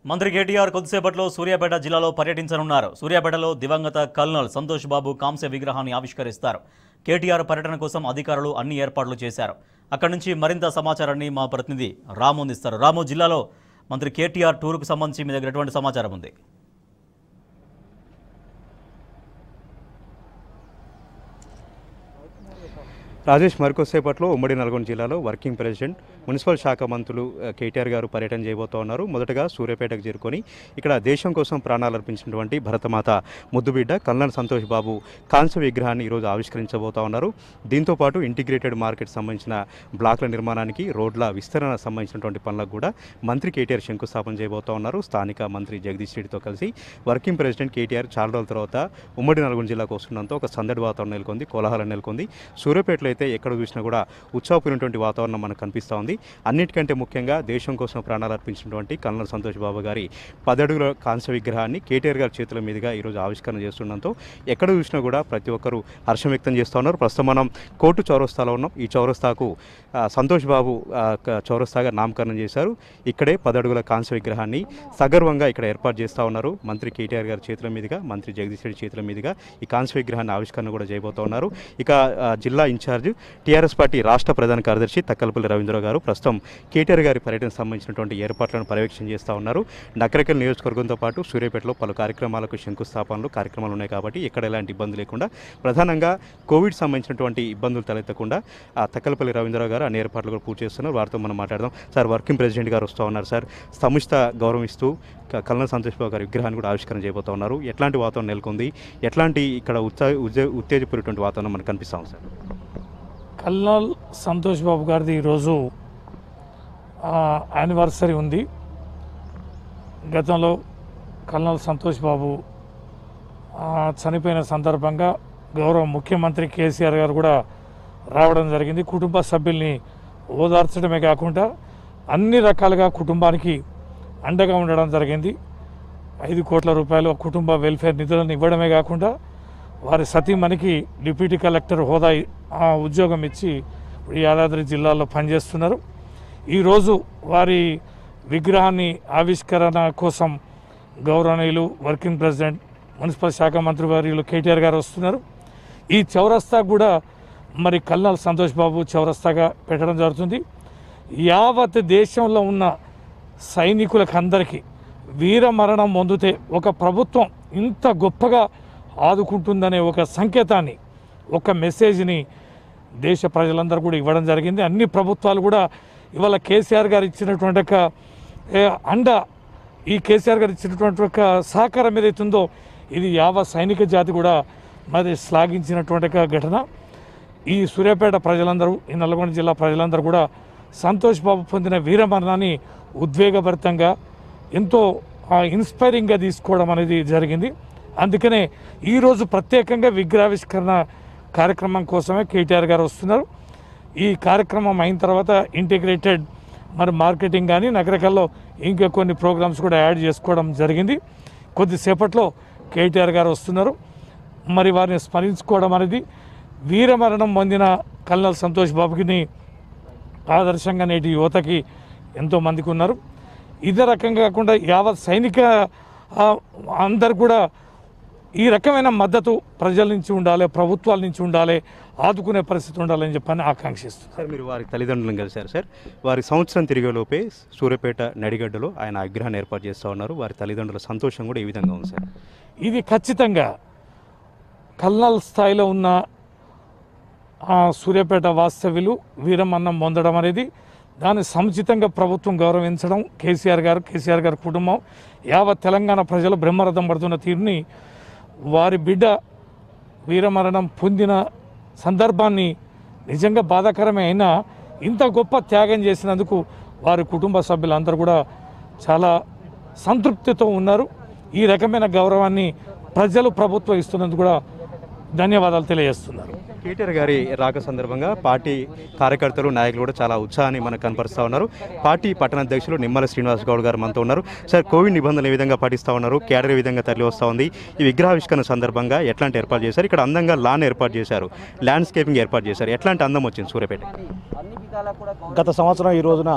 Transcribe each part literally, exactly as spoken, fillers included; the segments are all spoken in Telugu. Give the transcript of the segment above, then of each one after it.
మంత్రి కేటీఆర్ కొద్దిసేపట్లో సూర్యాపేట జిల్లాలో పర్యటించనున్నారు. సూర్యాపేటలో దివంగత కల్నల్ సంతోష్ బాబు కాంస్య విగ్రహాన్ని ఆవిష్కరిస్తారు. కేటీఆర్ పర్యటన కోసం అధికారులు అన్ని ఏర్పాట్లు చేశారు. అక్కడి నుంచి మరింత సమాచారాన్ని మా ప్రతినిధి రాము అందిస్తారు. రాము, జిల్లాలో మంత్రి కేటీఆర్ టూర్కు సంబంధించి మీ దగ్గర ఎటువంటి సమాచారం ఉంది? రాజేష్, మరికొద్దిసేపట్లో ఉమ్మడి నల్గొండ జిల్లాలో వర్కింగ్ ప్రెసిడెంట్ మున్సిపల్ శాఖ మంత్రులు కేటీఆర్ గారు పర్యటన చేయబోతూ ఉన్నారు. మొదటగా సూర్యాపేటకు చేరుకొని ఇక్కడ దేశం కోసం ప్రాణాలు అర్పించినటువంటి భరతమాత ముద్దుబిడ్డ కల్నల్ సంతోష్ బాబు కాంస్య విగ్రహాన్ని ఈరోజు ఆవిష్కరించబోతూ ఉన్నారు. దీంతోపాటు ఇంటిగ్రేటెడ్ మార్కెట్ సంబంధించిన బ్లాక్ల నిర్మాణానికి, రోడ్ల విస్తరణ సంబంధించినటువంటి పనులకు కూడా మంత్రి కేటీఆర్ శంకుస్థాపన చేయబోతూ ఉన్నారు. స్థానిక మంత్రి జగదీష్ రెడ్డితో కలిసి వర్కింగ్ ప్రెసిడెంట్ కేటీఆర్ చాలా రోజుల తర్వాత ఉమ్మడి నల్గొండ జిల్లాకు వస్తుండడంతో ఒక సందడి వాతావరణం నెలకొంది, కోలాహలం నెలకొంది. సూర్యాపేటలో అయితే ఎక్కడ చూసినా కూడా ఉత్సాహపూరినటువంటి వాతావరణం మనకు కనిపిస్తూ ఉంది. అన్నిటికంటే ముఖ్యంగా దేశం కోసం ప్రాణాలు అర్పించినటువంటి కల్నల్ సంతోష్ బాబు గారి పదడుగుల కాంస్య విగ్రహాన్ని కేటీఆర్ గారి చేతుల మీదుగా ఈరోజు ఆవిష్కరణ చేస్తుండడంతో ఎక్కడ చూసినా కూడా ప్రతి ఒక్కరూ హర్షం వ్యక్తం చేస్తూ ఉన్నారు. ప్రస్తుతం మనం కోర్టు చౌరస్తాలో ఉన్నాం. ఈ చౌరస్తాకు సంతోష్ బాబు చౌరస్తాగా నామకరణం చేశారు. ఇక్కడే పదడుగుల కాంస్య విగ్రహాన్ని సగర్వంగా ఇక్కడ ఏర్పాటు చేస్తూ ఉన్నారు. మంత్రి కేటీఆర్ గారి చేతుల మీదుగా, మంత్రి జగదీష్ రెడ్డి చేతుల మీదుగా ఈ కాంస్య విగ్రహాన్ని ఆవిష్కరణ కూడా చేయబోతూ ఉన్నారు. ఇక జిల్లా ఇన్ఛార్జ్ టీఆర్ఎస్ పార్టీ రాష్ట్ర ప్రధాన కార్యదర్శి తక్కలపల్లి రవీంద్ర రావు గారు ప్రస్తుతం కేటీఆర్ గారి పర్యటనకు సంబంధించినటువంటి ఏర్పాట్లను పర్యవేక్షణ చేస్తూ ఉన్నారు. నకరికల్ నియోజకవర్గంతో పాటు సూర్యాపేటలో పలు కార్యక్రమాలకు శంకుస్థాపనలు కార్యక్రమాలు ఉన్నాయి కాబట్టి ఎక్కడ ఎలాంటి ఇబ్బంది లేకుండా, ప్రధానంగా కోవిడ్ సంబంధించినటువంటి ఇబ్బందులు తలెత్తకుండా ఆ తక్కలపల్లి రవీంద్రరావు గారు అన్ని ఏర్పాట్లు కూడా పూర్తి చేస్తున్నారు. వారితో మనం మాట్లాడదాం. సార్, వర్కింగ్ ప్రెసిడెంట్ గారు వస్తూ ఉన్నారు. సార్, సముచిత గౌరవిస్తూ కల్నల్ సంతోష్ బాబు గారి విగ్రహాన్ని కూడా ఆవిష్కరణ చేయబోతూ ఉన్నారు. ఎట్లాంటి వాతావరణం నెలకొంది? ఎట్లాంటి ఇక్కడ ఉత్సాహ ఉత్తేజపూరినటువంటి వాతావరణం మనకు కనిపిస్తాం సార్? కల్నల్ సంతోష్ బాబు గారిది ఈరోజు యానివర్సరీ ఉంది. గతంలో కల్నల్ సంతోష్ బాబు చనిపోయిన సందర్భంగా గౌరవ ముఖ్యమంత్రి కేసీఆర్ గారు కూడా రావడం జరిగింది. కుటుంబ సభ్యుల్ని ఓదార్చడమే కాకుండా అన్ని రకాలుగా కుటుంబానికి అండగా ఉండడం జరిగింది. ఐదు కోట్ల రూపాయలు కుటుంబ వెల్ఫేర్ నిధులను ఇవ్వడమే కాకుండా వారి సతీమణికి డిప్యూటీ కలెక్టర్ హోదా ఉద్యోగం ఇచ్చి యాదాద్రి జిల్లాలో పనిచేస్తున్నారు. ఈరోజు వారి విగ్రహాన్ని ఆవిష్కరణ కోసం గౌరవనీయులు వర్కింగ్ ప్రెసిడెంట్ మున్సిపల్ శాఖ మంత్రి వర్యులు కేటీఆర్ గారు వస్తున్నారు. ఈ చౌరస్తా కూడా మరి కల్నల్ సంతోష్ బాబు చౌరస్తాగా పెట్టడం జరుగుతుంది. యావత్ దేశంలో ఉన్న సైనికులకు అందరికీ వీరమరణం పొందితే ఒక ప్రభుత్వం ఇంత గొప్పగా ఆదుకుంటుందనే ఒక సంకేతాన్ని, ఒక మెసేజ్ని దేశ ప్రజలందరూ కూడా ఇవ్వడం జరిగింది. అన్ని ప్రభుత్వాలు కూడా ఇవాళ కేసీఆర్ గారు ఇచ్చినటువంటి ఒక అండ, ఈ కేసీఆర్ గారు ఇచ్చినటువంటి ఒక సహకారం ఏదైతుందో ఇది యావ సైనిక జాతి కూడా మరి శ్లాఘించినటువంటి ఒక ఘటన. ఈ సూర్యాపేట ప్రజలందరూ, ఈ నల్గొండ జిల్లా ప్రజలందరూ కూడా సంతోష్ బాబు పొందిన వీరమరణాన్ని ఉద్వేగభరితంగా ఎంతో ఇన్స్పైరింగ్గా తీసుకోవడం అనేది జరిగింది. అందుకనే ఈరోజు ప్రత్యేకంగా విగ్రహావిష్కరణ కార్యక్రమం కోసమే కేటీఆర్ గారు వస్తున్నారు. ఈ కార్యక్రమం అయిన తర్వాత ఇంటిగ్రేటెడ్ మరి మార్కెటింగ్ కానీ నగరికల్లో ఇంకా కొన్ని ప్రోగ్రామ్స్ కూడా యాడ్ చేసుకోవడం జరిగింది. కొద్దిసేపట్లో కేటీఆర్ గారు వస్తున్నారు. మరి వారిని స్మరించుకోవడం అనేది వీరమరణం పొందిన కల్నల్ సంతోష్ బాబుకి ఆదర్శంగా నేటి యువతకి ఎంతోమందికి ఉన్నారు. ఇదే రకంగా కాకుండా యావత్ సైనిక అందరు కూడా ఈ రకమైన మద్దతు ప్రజల నుంచి ఉండాలి, ప్రభుత్వాల నుంచి ఉండాలి, ఆదుకునే పరిస్థితి ఉండాలని చెప్పని ఆకాంక్షిస్తుంది. సార్, మీరు వారి తల్లిదండ్రులను కలిశారు సార్. వారి సంవత్సరం తిరిగేలోపే సూర్యాపేట నడిగడ్డలో ఆయన విగ్రహాన్ని ఏర్పాటు చేస్తూ ఉన్నారు. వారి తల్లిదండ్రుల సంతోషం కూడా ఈ విధంగా ఉంది సార్. ఇది ఖచ్చితంగా కల్నల్ స్థాయిలో ఉన్న సూర్యాపేట వాస్తవ్యులు వీరమరణం పొందడం అనేది దాన్ని సముచితంగా ప్రభుత్వం గౌరవించడం, కేసీఆర్ గారు, కేసీఆర్ గారి కుటుంబం, యావత్ తెలంగాణ ప్రజలు బ్రహ్మరథం పడుతున్న తీరుని, వారి బిడ్డ వీరమరణం పొందిన సందర్భాన్ని నిజంగా బాధాకరమే అయినా ఇంత గొప్ప త్యాగం చేసినందుకు వారి కుటుంబ సభ్యులందరూ కూడా చాలా సంతృప్తితో ఉన్నారు. ఈ రకమైన గౌరవాన్ని ప్రజలు ప్రభుత్వం ఇస్తున్నందుకు కూడా ధన్యవాదాలు తెలియజేస్తున్నారు. కేటీఆర్ గారి రాక సందర్భంగా పార్టీ కార్యకర్తలు నాయకులు కూడా చాలా ఉత్సాహాన్ని మనకు కనపరుస్తూ ఉన్నారు. పార్టీ పట్టణ అధ్యక్షులు నిమ్మల శ్రీనివాస్ గౌడ్ గారు మనతో ఉన్నారు. సార్, కోవిడ్ నిబంధనలు ఏ విధంగా పాటిస్తూ ఉన్నారు? క్యాడర్ ఏ విధంగా తరలి వస్తూ ఉంది? ఈ విగ్రహావిష్కరణ సందర్భంగా ఎట్లాంటి ఏర్పాటు చేశారు? ఇక్కడ అందంగా లాన్ ఏర్పాటు చేశారు, ల్యాండ్స్కేపింగ్ ఏర్పాటు చేశారు. ఎట్లాంటి అందం వచ్చింది సూర్యాపేట? గత సంవత్సరం ఈ రోజున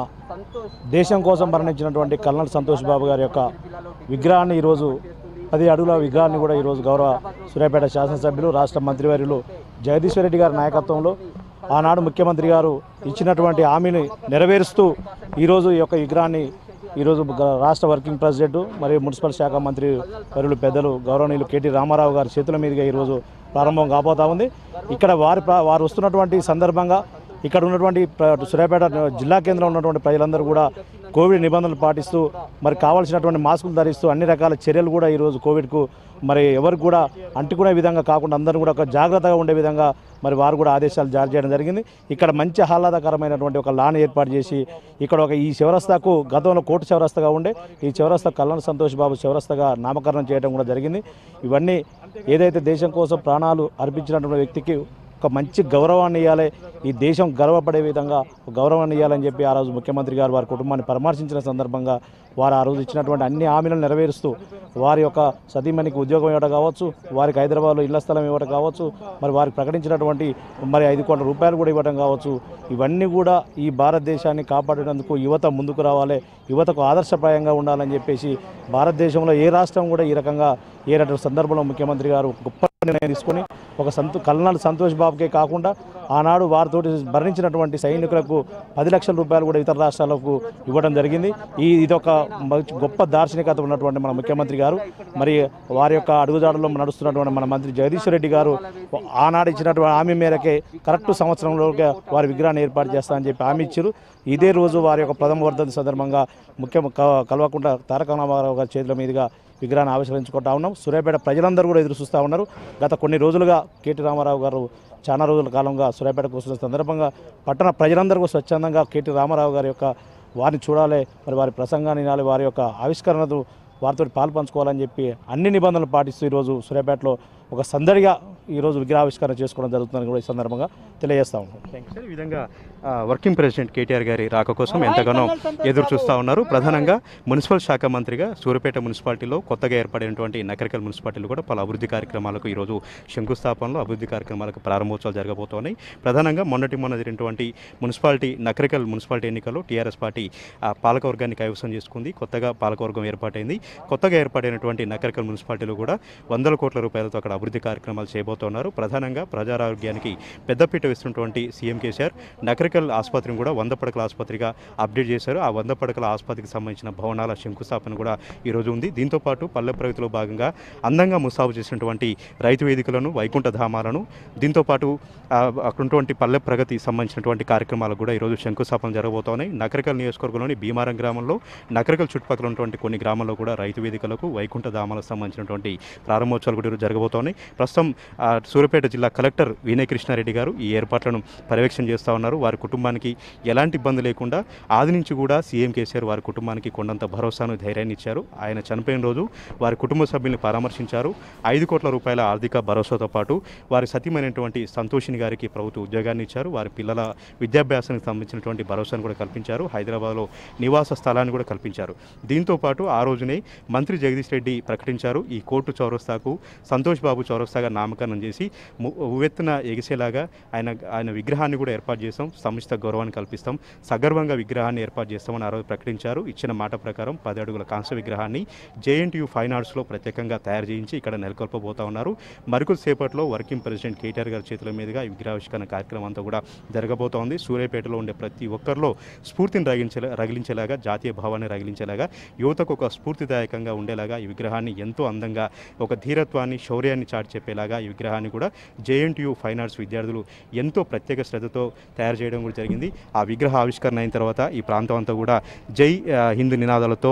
దేశం కోసం మరణించినటువంటి కల్నల్ సంతోష్ బాబు గారి యొక్క విగ్రహాన్ని ఈరోజు పది అడుగుల విగ్రహాన్ని కూడా ఈరోజు గౌరవ సూర్యాపేట శాసనసభ్యులు రాష్ట్ర మంత్రివర్యులు జగదీశ్వర్ రెడ్డి గారి నాయకత్వంలో ఆనాడు ముఖ్యమంత్రి గారు ఇచ్చినటువంటి హామీని నెరవేరుస్తూ ఈరోజు ఈ యొక్క విగ్రహాన్ని ఈరోజు రాష్ట్ర వర్కింగ్ ప్రెసిడెంట్ మరియు మున్సిపల్ శాఖ మంత్రి వర్యులు పెద్దలు గౌరవనీయులు కేటీ రామారావు గారి చేతుల మీదుగా ఈరోజు ప్రారంభం కాబోతా ఉంది. ఇక్కడ వారి వారు వస్తున్నటువంటి సందర్భంగా ఇక్కడ ఉన్నటువంటి సూర్యాపేట జిల్లా కేంద్రంలో ఉన్నటువంటి ప్రజలందరూ కూడా కోవిడ్ నిబంధనలు పాటిస్తూ మరి కావాల్సినటువంటి మాస్కులు ధరిస్తూ అన్ని రకాల చర్యలు కూడా ఈరోజు కోవిడ్కు మరి ఎవరికి కూడా అంటుకునే విధంగా కాకుండా అందరూ కూడా ఒక జాగ్రత్తగా ఉండే విధంగా మరి వారు కూడా ఆదేశాలు జారీ చేయడం జరిగింది. ఇక్కడ మంచి ఆహ్లాదకరమైనటువంటి ఒక లాన్ ఏర్పాటు చేసి ఇక్కడ ఒక ఈ చౌరస్తాకు గతంలో కోర్టు చౌరస్తగా ఉండే ఈ చౌరస్తా కల్నల్ సంతోష్ బాబు చౌరస్తగా నామకరణం చేయడం కూడా జరిగింది. ఇవన్నీ ఏదైతే దేశం కోసం ప్రాణాలు అర్పించినటువంటి వ్యక్తికి ఒక మంచి గౌరవాన్ని ఇవ్వాలి, ఈ దేశం గర్వపడే విధంగా గౌరవాన్ని ఇవ్వాలని చెప్పి ఆ రోజు ముఖ్యమంత్రి గారు వారి కుటుంబాన్ని పరామర్శించిన సందర్భంగా వారు ఆ రోజు ఇచ్చినటువంటి అన్ని హామీలను నెరవేరుస్తూ వారి యొక్క సతీమణికి ఉద్యోగం ఇవ్వడం కావచ్చు, వారికి హైదరాబాద్లో ఇళ్ల స్థలం ఇవ్వడం కావచ్చు, మరి వారికి ప్రకటించినటువంటి మరి ఐదు కోట్ల రూపాయలు కూడా ఇవ్వడం కావచ్చు, ఇవన్నీ కూడా ఈ భారతదేశాన్ని కాపాడేందుకు యువత ముందుకు రావాలి, యువతకు ఆదర్శప్రాయంగా ఉండాలని చెప్పేసి భారతదేశంలో ఏ రాష్ట్రం కూడా ఈ రకంగా ఏ రకమైన సందర్భంలో ముఖ్యమంత్రి గారు గొప్ప నిర్ణయం తీసుకొని ఒక సంతో కల్నల్ సంతోష్ బాబుకే కాకుండా ఆనాడు వారితో మరణించినటువంటి సైనికులకు పది లక్షల రూపాయలు కూడా ఇతర రాష్ట్రాలకు ఇవ్వడం జరిగింది. ఈ ఇదొక గొప్ప దార్శనికత ఉన్నటువంటి మన ముఖ్యమంత్రి గారు మరి వారి యొక్క అడుగుజాడలో నడుస్తున్నటువంటి మన మంత్రి జగదీశ్వర్ రెడ్డి గారు ఆనాడు ఇచ్చినటువంటి హామీ మేరకే కరెక్ట్ సంవత్సరంలోగా వారి విగ్రహాన్ని ఏర్పాటు చేస్తామని చెప్పి హామీ ఇచ్చారు. ఇదే రోజు వారి యొక్క ప్రథమ వర్ధంతి సందర్భంగా ముఖ్య కల్వకుంట్ల తారక రామారావు గారి చేతుల మీదుగా విగ్రహాన్ని ఆవిష్కరించుకుంటా ఉన్నాం. సూర్యాపేట ప్రజలందరూ కూడా ఎదురు చూస్తూ ఉన్నారు. గత కొన్ని రోజులుగా కేటీ రామారావు గారు చాలా రోజుల కాలంగా సూర్యాపేటకు వస్తున్న సందర్భంగా పట్టణ ప్రజలందరూ స్వచ్ఛందంగా కేటీ రామారావు గారి యొక్క వారిని చూడాలి, మరి వారి ప్రసంగాన్ని వినాలి, వారి యొక్క ఆవిష్కరణను వారితో పాలు పంచుకోవాలని చెప్పి అన్ని నిబంధనలు పాటిస్తూ ఈరోజు సూర్యాపేటలో ఒక సందడిగా ఈరోజు విగ్రహావిష్కరణ చేసుకోవడం జరుగుతుందని కూడా ఈ సందర్భంగా తెలియజేస్తా ఉన్నాం. Thank you sir. ఈ విధంగా వర్కింగ్ ప్రెసిడెంట్ కేటీఆర్ గారి రాక కోసం ఎంతగానో ఎదురు చూస్తూ ఉన్నారు. ప్రధానంగా మున్సిపల్ శాఖ మంత్రిగా సూర్యాపేట మున్సిపాలిటీలో కొత్తగా ఏర్పడినటువంటి నకరికల్ మున్సిపాలిటీలో కూడా పలు అభివృద్ధి కార్యక్రమాలకు ఈరోజు శంకుస్థాపనలో అభివృద్ధి కార్యక్రమాలకు ప్రారంభోత్సవాలు జరగబోతున్నాయి. ప్రధానంగా మొన్నటి మొన్న జరిగినటువంటి మున్సిపాలిటీ నకరికల్ మున్సిపాలిటీ ఎన్నికల్లో టీఆర్ఎస్ పార్టీ పాలకవర్గాన్ని కైవసం చేసుకుంది. కొత్తగా పాలకవర్గం ఏర్పాటైంది. కొత్తగా ఏర్పాటైనటువంటి నకరికల్ మున్సిపాలిటీలో కూడా వందల కోట్ల రూపాయలతో అక్కడ అభివృద్ధి కార్యక్రమాలు చేయబోతున్నారు. ప్రధానంగా ప్రజారోగ్యానికి పెద్దపీట వేస్తున్నటువంటి సీఎం కేసీఆర్ నకరికల్ ఆసుపత్రిని కూడా వంద పడకల ఆసుపత్రిగా అప్డేట్ చేశారు. ఆ వంద పడకల ఆసుపత్రికి సంబంధించిన భవనాల శంకుస్థాపన కూడా ఈరోజు ఉంది. దీంతోపాటు పల్లె ప్రగతిలో భాగంగా అందంగా ముస్తాబు చేసినటువంటి రైతు వేదికలను, వైకుంఠ ధామాలను, దీంతోపాటు అక్కడ ఉన్నటువంటి పల్లె ప్రగతి సంబంధించినటువంటి కార్యక్రమాలకు కూడా ఈరోజు శంకుస్థాపన జరగబోతున్నాయి. నకరికల్ నియోజకవర్గంలోని భీమారం గ్రామంలో, నకరికల్ చుట్టుపక్కల ఉన్నటువంటి కొన్ని గ్రామాల్లో కూడా రైతు వేదికలకు, వైకుంఠ ధామాలకు సంబంధించినటువంటి ప్రారంభోత్సవాలు కూడా ఈరోజు జరగబోతున్నాయి. ప్రస్తుతం సూర్యాపేట జిల్లా కలెక్టర్ వినయ్ కృష్ణారెడ్డి గారు ఈ ఏర్పాట్లను పర్యవేక్షణ చేస్తూ ఉన్నారు. వారి కుటుంబానికి ఎలాంటి ఇబ్బంది లేకుండా ఆది నుంచి కూడా సీఎం కేసీఆర్ వారి కుటుంబానికి కొండంత భరోసాను, ధైర్యాన్ని ఇచ్చారు. ఆయన చనిపోయిన రోజు వారి కుటుంబ సభ్యుల్ని పరామర్శించారు. ఐదు కోట్ల రూపాయల ఆర్థిక భరోసాతో పాటు వారి సతీమైనటువంటి సంతోషిని గారికి ప్రభుత్వ ఉద్యోగాన్ని ఇచ్చారు. వారి పిల్లల విద్యాభ్యాసానికి సంబంధించినటువంటి భరోసాను కూడా కల్పించారు. హైదరాబాద్లో నివాస స్థలాన్ని కూడా కల్పించారు. దీంతోపాటు ఆ రోజునే మంత్రి జగదీష్ రెడ్డి ప్రకటించారు, ఈ కోర్టు చౌరస్తాకు సంతోష్ బాబు చౌరస్తాగా నామకరణం చేసి ఉవ్వెత్తున ఎగిసేలాగా ఆయన ఆయన విగ్రహాన్ని కూడా ఏర్పాటు చేస్తాం, సముచిత గౌరవాన్ని కల్పిస్తాం, సగర్వంగా విగ్రహాన్ని ఏర్పాటు చేస్తామని ఆ రోజు ప్రకటించారు. ఇచ్చిన మాట ప్రకారం పది అడుగుల కాంస్య విగ్రహాన్ని జేఎన్టీయూ ఫైన్ ఆర్ట్స్లో ప్రత్యేకంగా తయారు చేయించి ఇక్కడ నెలకొల్పబోతా ఉన్నారు. మరికొద్ది సేపట్లో వర్కింగ్ ప్రెసిడెంట్ కేటీఆర్ గారి చేతుల మీదుగా ఈ విగ్రహావిష్కరణ కార్యక్రమం అంతా కూడా జరగబోతోంది. సూర్యాపేటలో ఉండే ప్రతి ఒక్కరిలో స్ఫూర్తిని రగిలించే రగిలించేలాగా, జాతీయ భావాన్ని రగిలించేలాగా, యువతకు ఒక స్ఫూర్తిదాయకంగా ఉండేలాగా ఈ విగ్రహాన్ని ఎంతో అందంగా ఒక ధీరత్వాన్ని, శౌర్యాన్ని చాటి చెప్పేలాగా ఈ విగ్రహాన్ని కూడా జేఎన్టీయూ ఫైన్ ఆర్ట్స్ విద్యార్థులు ఎంతో ప్రత్యేక శ్రద్ధతో తయారు చేయడం కూడా జరిగింది. ఆ విగ్రహ ఆవిష్కరణ అయిన తర్వాత ఈ ప్రాంతం అంతా కూడా జై హిందూ నినాదాలతో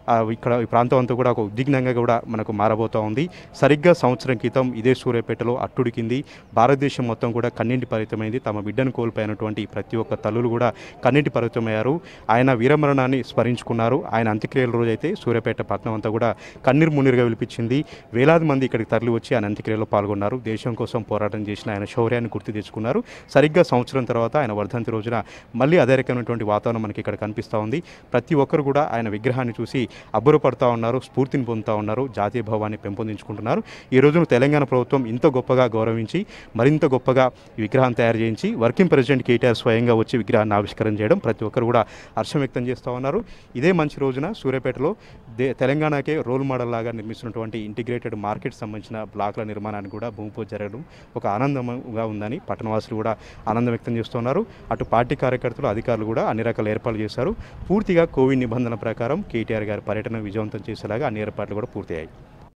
ఇక్కడ ఈ ప్రాంతం అంతా కూడా ఒక ఉద్విగ్నంగా కూడా మనకు మారబోతూ ఉంది. సరిగ్గా సంవత్సరం క్రితం ఇదే సూర్యాపేటలో అట్టుడికింది. భారతదేశం మొత్తం కూడా కన్నీటి పరిమితమైంది. తమ బిడ్డను కోల్పోయినటువంటి ప్రతి ఒక్క తల్లులు కూడా కన్నీటి పరిమితమయ్యారు. ఆయన వీరమరణాన్ని స్మరించుకున్నారు. ఆయన అంత్యక్రియల రోజు అయితే సూర్యాపేట పట్టణం అంతా కూడా కన్నీరు మున్నీరుగా విలిపించింది. వేలాది మంది ఇక్కడికి తరలి వచ్చి ఆయన అంత్యక్రియలో పాల్గొన్నారు. దేశం కోసం పోరాటం చేసిన ఆయన శౌర్యాన్ని గుర్తు తెచ్చుకున్నారు. సరిగ్గా సంవత్సరం తర్వాత ఆయన వర్ధంతి రోజున మళ్ళీ అదే రకమైనటువంటి వాతావరణం మనకి ఇక్కడ కనిపిస్తూ ఉంది. ప్రతి ఒక్కరు కూడా ఆయన విగ్రహాన్ని చూసి అబ్బురపడుతూ ఉన్నారు, స్ఫూర్తిని పొందుతూ ఉన్నారు, జాతీయ భావాన్ని పెంపొందించుకుంటున్నారు. ఈ రోజున తెలంగాణ ప్రభుత్వం ఇంత గొప్పగా గౌరవించి మరింత గొప్పగా ఈ విగ్రహాన్ని తయారు చేయించి వర్కింగ్ ప్రెసిడెంట్ కేటీఆర్ స్వయంగా వచ్చి విగ్రహాన్ని ఆవిష్కరణ చేయడం ప్రతి ఒక్కరు కూడా హర్షం వ్యక్తం చేస్తూ ఉన్నారు. ఇదే మంచి రోజున సూర్యాపేటలో దే తెలంగాణకే రోల్ మోడల్ లాగా నిర్మిస్తున్నటువంటి ఇంటిగ్రేటెడ్ మార్కెట్ సంబంధించిన బ్లాక్ల నిర్మాణానికి కూడా భూమి పూజ జరగడం ఒక ఆనందంగా ఉందని పట్టణవాసులు కూడా ఆనందం వ్యక్తం చేస్తున్నారు. అటు పార్టీ కార్యకర్తలు, అధికారులు కూడా అన్ని రకాల ఏర్పాట్లు చేశారు. పూర్తిగా కోవిడ్ నిబంధనల ప్రకారం కేటీఆర్ గారి పర్యటన విజయవంతం చేసేలాగా అన్ని ఏర్పాట్లు కూడా పూర్తయ్యాయి.